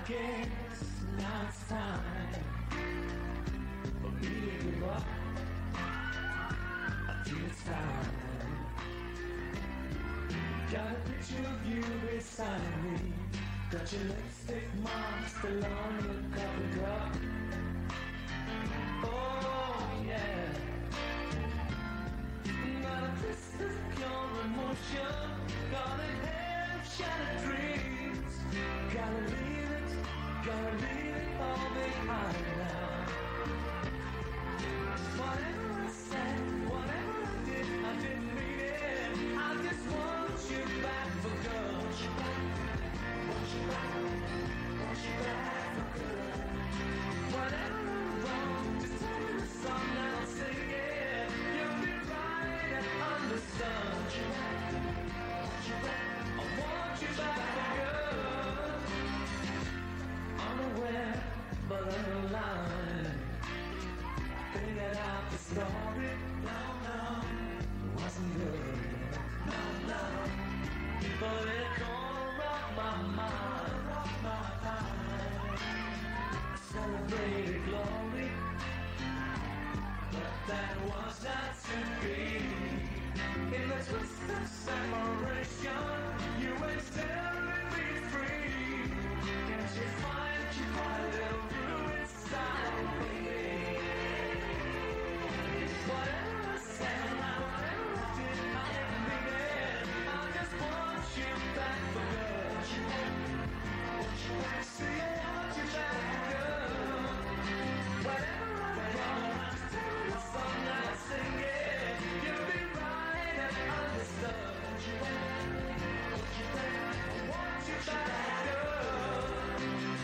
I guess now it's time for me to give up. I feel it's time. Got a picture of you beside me. Got your lipstick mark still on your coffee cup. Oh yeah. Got a twist of pure emotion. Got a head of shattered dreams. Gotta leave it all behind now. Whatever I said, whatever I didn't mean it. I just want you back for good. Want you back for good. Whatever I'm wrong, just tell me the song and I'll sing it. You'll be right and understood. I want you back for good. Unaware, but underlined. Figured out the story. No, wasn't good. No, but it gonna rock my mind. Celebrated glory, but that was not to be. In the twist of separation, you ain't staring me free. Can't you find a little room inside of me? Whatever I said, whatever I did, I didn't mean it. I just want you back for good. See, I want you back for good. Whatever I'm wrong, just tell me the song and I'll sing it. You'll be right and understood. I want you back for good.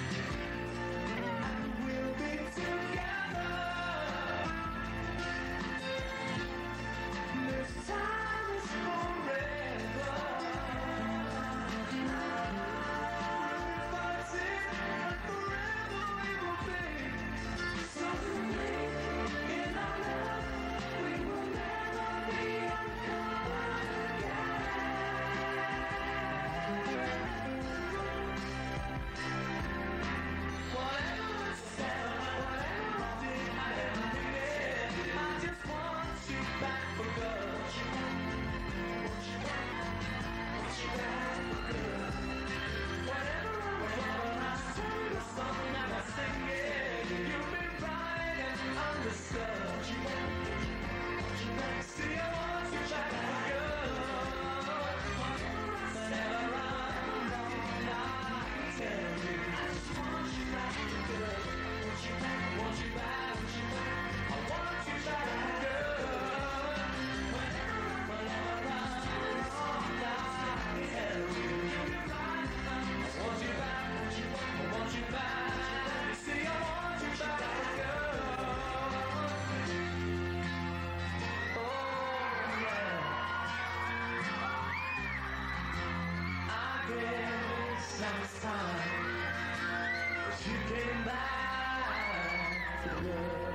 And we'll be together. This time is forever. We'll be fighting and forever we will be. So believe in our love, we will never be uncovered again. Whatever I said, whatever I did, I didn't mean it. I just want you back for good. Want you back for good. Whatever I'm wrong, I sing the song and I sing it. You'll be right and understood. See, I want you back for good. Whenever I'm wrong, I tell you. I just want you back for good. Want you back. I want you back for good. Whenever I'm wrong, I tell you. I want you back. I want you back. See, I want you back for good. Oh yeah. I guess now it's time, 'cause you came back for good.